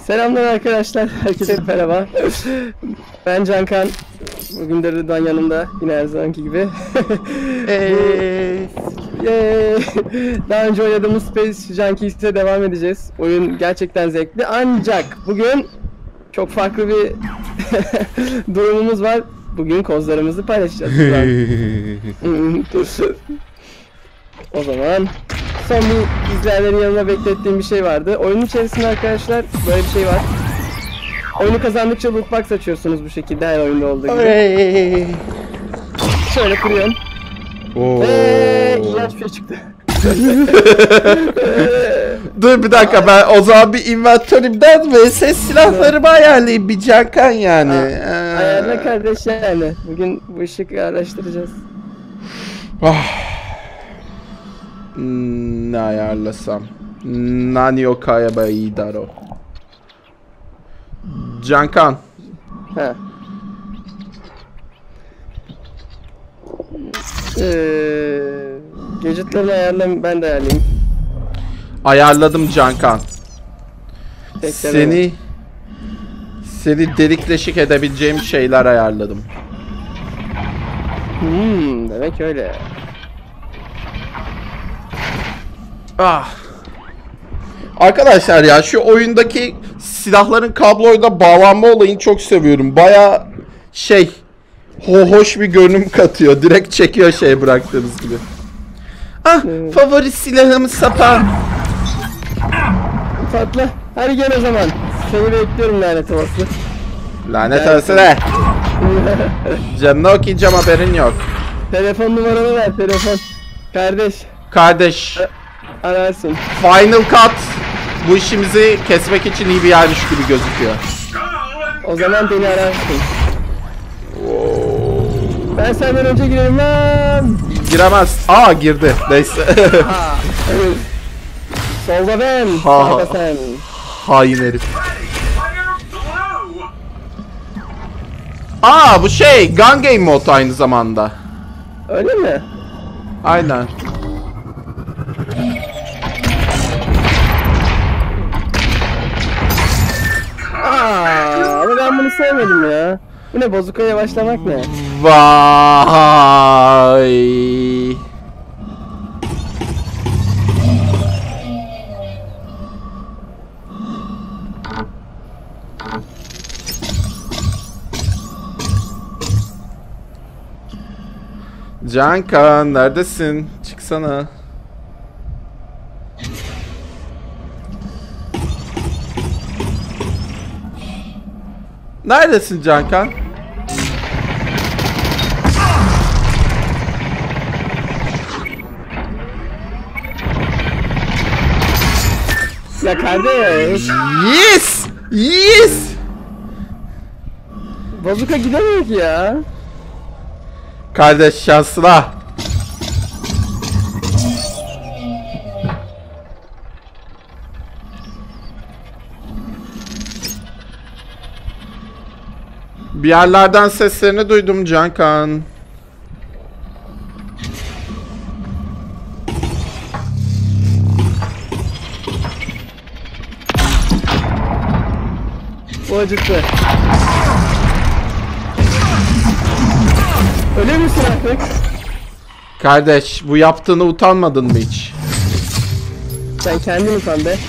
Selamlar arkadaşlar, herkese merhaba. Ben Cankan. Bugün de Rıdvan yanımda, yine her zamanki gibi. Daha önce oynadığımız Space Junkies'e devam edeceğiz. Oyun gerçekten zevkli, ancak bugün çok farklı bir durumumuz var. Bugün kozlarımızı paylaşacağız. O zaman son bir izleyenlerin yanına beklettiğim bir şey vardı. Oyunun içerisinde arkadaşlar böyle bir şey var. Oyunu kazandıkça lootbox açıyorsunuz bu şekilde, her oyunda olduğu gibi. Şöyle kuruyorsun. Ve iğrenç bir şey çıktı. Dur bir dakika, ben o zaman bir inventörümden vs silahlarımı ayarlayayım bir Cankan yani. Ayarla kardeş yani. Bugün bu işi araştıracağız. Ne ayarlasam? Nani o kayaba idaro. Cankan. Ha. Gadget'larını ayarlayayım, ben de ayarlayayım. Ayarladım Cankan. Bekleme. Seni delik deşik edebileceğim şeyler ayarladım. Demek öyle. Arkadaşlar ya, şu oyundaki silahların kabloyla bağlanma olayını çok seviyorum. Baya hoş bir görünüm katıyor. Direkt çekiyor bıraktığınız gibi. Favori silahım sapan. Patla. Hadi gel o zaman. Seni bekliyorum lanet olası. Lanet olası ne? Canını okuyacağım, haberin yok. Telefon numaranı ver, telefon. Kardeş. Ararsın. Final Cut bu işimizi kesmek için iyi bir yermiş gibi gözüküyor. O zaman beni ararsın. Ben senden önce girerim lan. Giremez. Girdi. Neyse. Solda ben. Sağda sen. Hain herif. Bu Gun Game mod aynı zamanda. Öyle mi? Aynen. Ama ben bunu sevmedim ya. Bu ne, bozukaya başlamak ne? Vay. Cankan neredesin? Çıksana. Neredesin Cankan? Ya kardeş. Yes! Yes! Bazuka gidemiyor ki ya. Kardeş şansına. Bir yerlerden seslerini duydum Cankan. Bu acıttı. Öyle misin artık? Kardeş, bu yaptığını utanmadın mı hiç? Sen kendin utan be.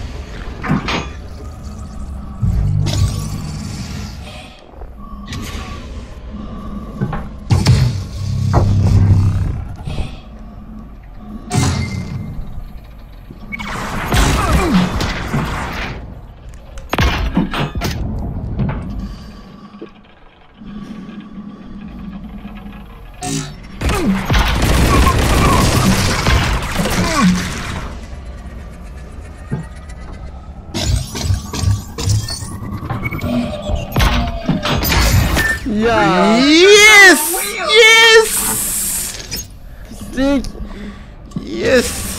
Ya. Yes! Yes! Pislik. Yes!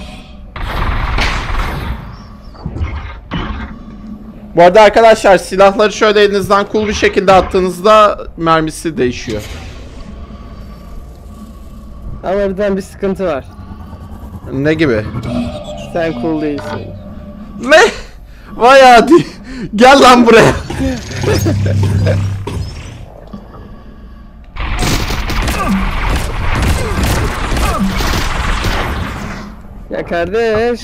Bu arada arkadaşlar, silahları şöyle elinizden cool bir şekilde attığınızda mermisi değişiyor. Ama birden bir sıkıntı var. Ne gibi? Sen cool değilsin. Ne? Vay adi. Gel lan buraya. Ya kardeş.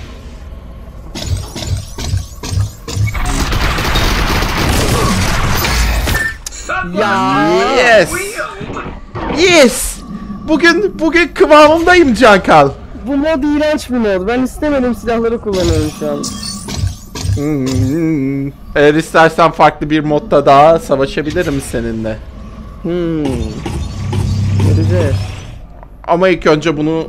Ya. Yes. Yes. Bugün kıvamımdayım Cankal. Bu mod iğrenç bir mod. Ben istemedim silahları kullanıyorum şu an. Eğer istersen farklı bir modda daha savaşabilirim seninle. Göreceğiz. Ama ilk önce bunu...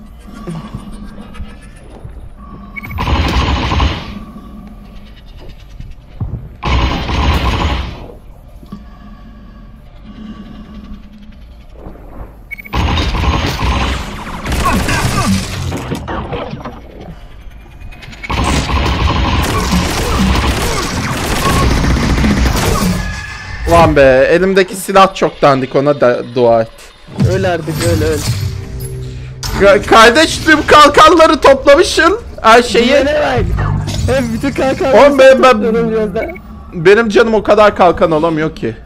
Lan be, elimdeki silah çok dandik, ona da dua et. Öl artık, öl. Kardeş, tüm kalkanları toplamışsın. Her şeyi. Ne bak. Hep bütün kalkan. Oğlum benim canım o kadar kalkan olamıyor ki.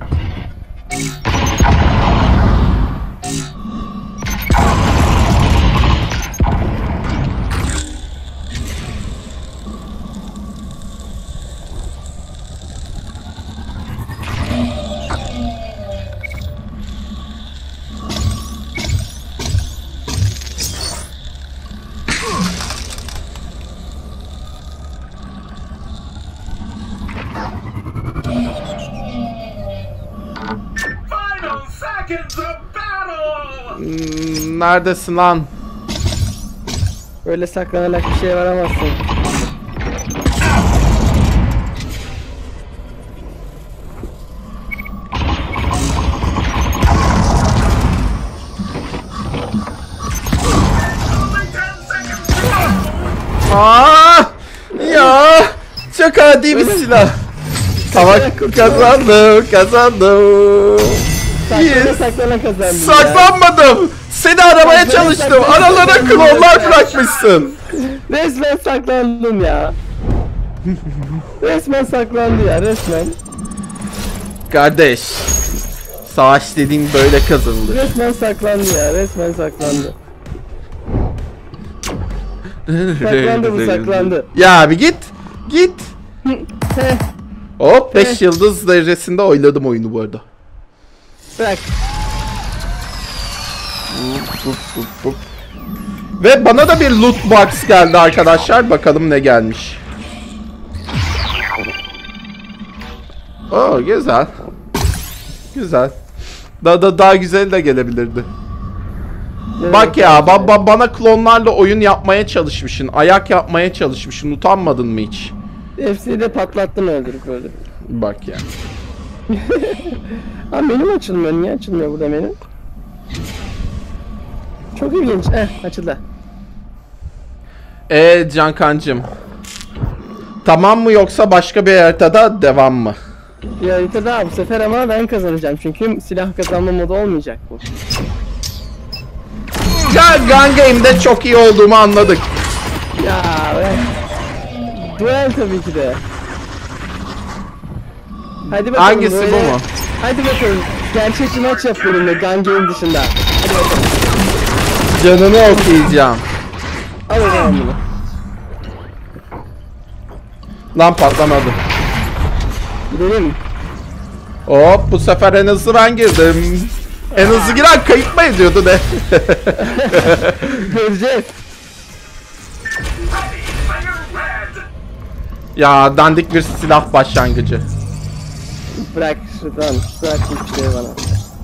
Neredesin lan? Öyle saklanarak bir şey varamazsın. Ya çok adi bir silah. Ama kazandım. Saklana kazandım. Saklanmadım. Seni aramaya çalıştım. Aralara klonlar bırakmışsın. Resmen saklandım ya. Resmen saklandı ya, resmen. Kardeş, savaş dediğin böyle kazanılır. Resmen saklandı ya, resmen saklandı. Saklandı bu, saklandı. Ya bir git. Hop, 5 yıldız derecesinde oyladım oyunu bu arada. Bırak. Ve bana da bir loot box geldi arkadaşlar. Bakalım ne gelmiş. Oo, güzel. Güzel. Daha güzel de gelebilirdi. Evet, Bak ya, bana klonlarla oyun yapmaya çalışmışsın. Ayak yapmaya çalışmışsın. Utanmadın mı hiç? Hepsini de patlattım, öldürüp. Bak ya. Ha, menüm açılmıyor. Niye açılmıyor burada menü? Çok ilginç. Açıldı. Cankancım. Tamam mı, yoksa başka bir haritada devam mı? Bir harita daha bu sefer, ama ben kazanacağım. Çünkü silah kazanma modu olmayacak bu. Gun Game'de çok iyi olduğumu anladık. Ya be. Duel tabii ki de. Hadi bakalım. Hangisi böyle... bu mu? Hadi bakalım. Gerçek bir maç yapıyorum da Gun Game dışında. Hadi bakalım. Canını okuyacağım. Al o zaman bunu. Lan patlamadı. Gidelim. Hop, bu sefer en hızlı ben girdim. En hızlı giren kayıp mı ediyordu ne? Göreceğiz. Ya dandik bir silah başlangıcı. Bırak şuradan. Bırak bir şey bana.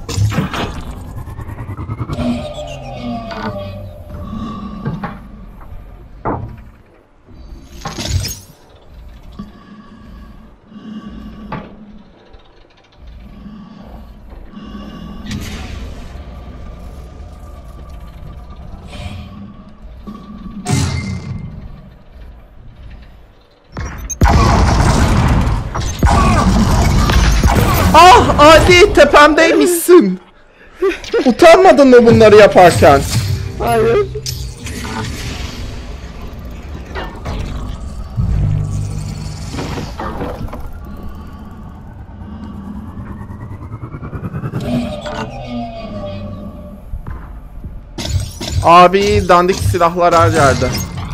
Ah, Adi, tepemdeymişsin. Utanmadın mı bunları yaparken? Hayır. Abi dandik silahlar her yerde.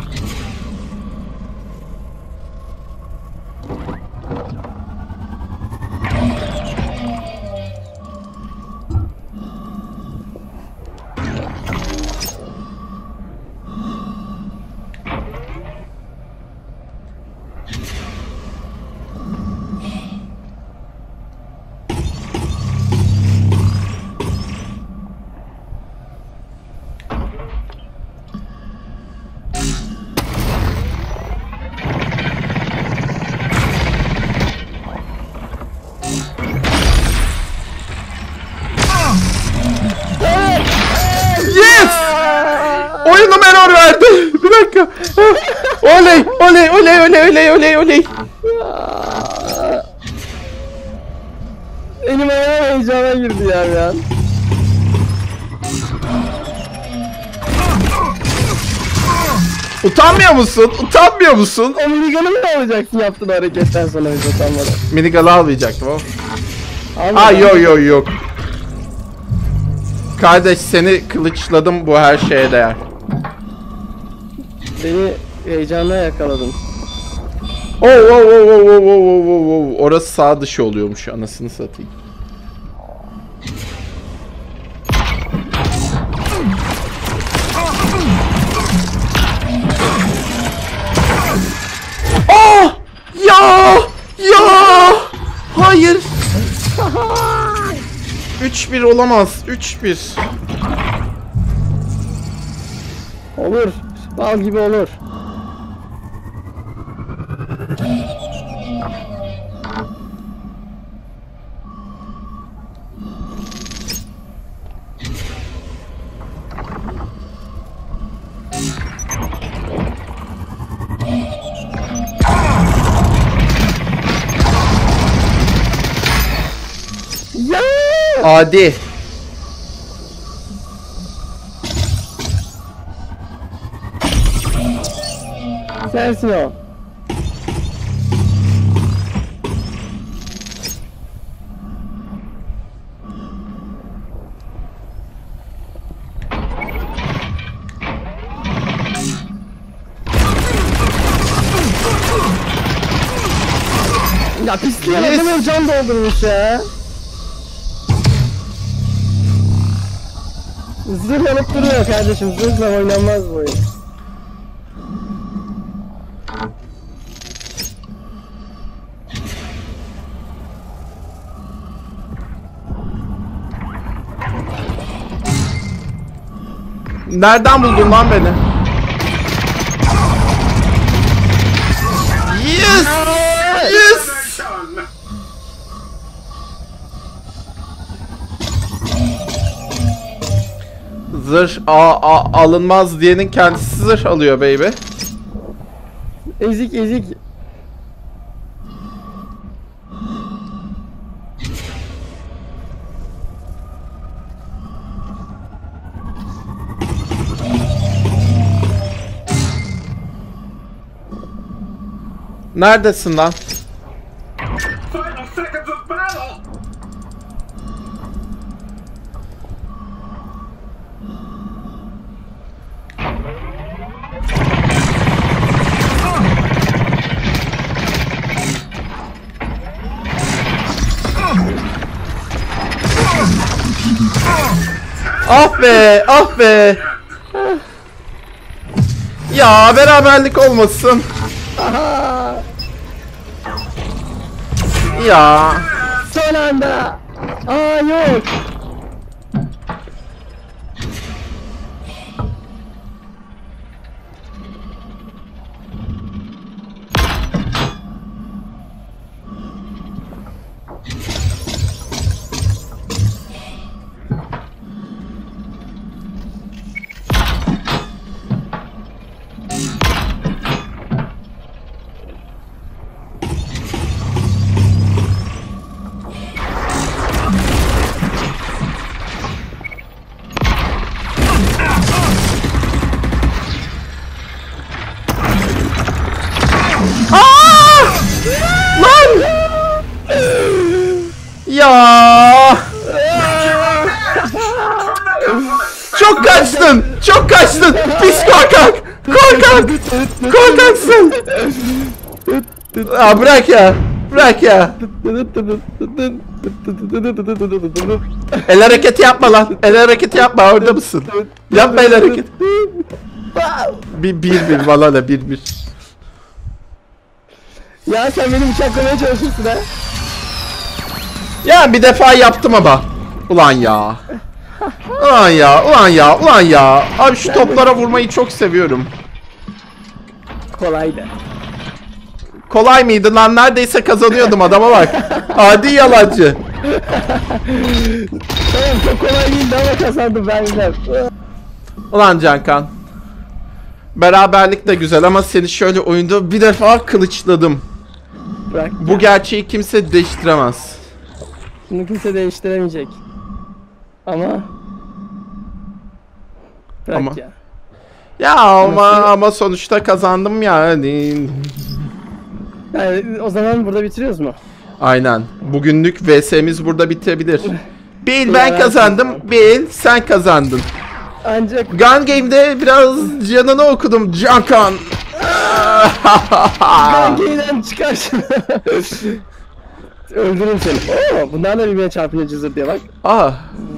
Yes! Oyunum error verdi. Bir dakika. Oley, oley, oley, oley, oley, oley, oley. Elim ayağım heyecana girdi ya bir an. Utanmıyor musun? Utanmıyor musun? O minigun'u mu alacaksın yaptığın hareketten sonra biz utanmadan? Minigun'ı almayacaktım o. Alma Aa lan. yok yok yok. Kardeş seni kılıçladım, bu her şeye değer. Beni heyecanla yakaladın. Oh, oh, oh, oh, oh, oh, oh, oh, oh. Orası sağ dışı oluyormuş, anasını satayım. Ah! Ya! Ya! Hayır! 3-1 olamaz. 3-1. Olur. Bal gibi olur. Ya! Adi. Sensin o. Ya pisliğe Yes. adamın can doldurmuş ya. Zırh alıp duruyor kardeşim. Zırhla oynanmaz bu oyun. Nereden buldun lan beni? Yes! Yes! Zırh alınmaz diyenin kendisi zırh alıyor baby. Ezik ezik. Neredesin lan? Final seconds of battle! Ah be, ah be. Ya beraberlik olmasın. Aha! Ya. Son anda. Aa yok. Çok kaçtın. Çok kaçtın. Pis korkak. Korkak. Korkaksın. Aa, bırak ya. Bırak ya. El hareketi yapma lan. El hareketi yapma. Orada mısın? Yapma el hareketi. Bir bana da bir. Ya sen beni bıçaklamaya çalışıyorsun ha. Ya bir defa yaptım ama. Ulan ya. Ulan ya. Abi şu toplara vurmayı çok seviyorum. Kolaydı. Kolay mıydı lan? Neredeyse kazanıyordum, adama bak. Adi yalancı. Tamam, çok kolay değildi ama kazandım ben de. Ulan Cankan. Beraberlik de güzel ama seni şöyle oyunda bir defa kılıçladım. Bırak. Bu gerçeği kimse değiştiremez. Bunu kimse değiştiremeyecek. Ama... Bırak Ama. ya. Ya ama sonuçta kazandım yani. Yani o zaman burada bitiriyoruz mu? Aynen. Bugünlük VS'miz burada bitebilir. Bil ben Ya, kazandım. Bil sen kazandın. Ancak Gun Game'de biraz canını okudum Cankan. Gang'den çıkar şunu. Öldürürüm seni. Oo, bunlar da birbirine çarpınca cızır diye bak. Ah.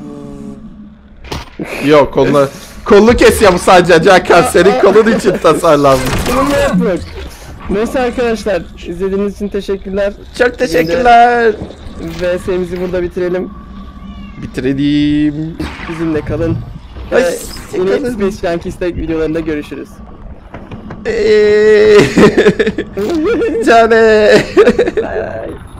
Yok kolunu kesiyor bu sadece Cankan. Senin kolun için tasarlanmış. Bunun ne yapıyor? Neyse arkadaşlar, izlediğiniz için teşekkürler. Çok teşekkürler. VS'mizi burada bitirelim. Bitirelim. Bizimle kalın. Ay, Yine kalın. Space Junkie istek videolarında görüşürüz. Cane. Bye bye.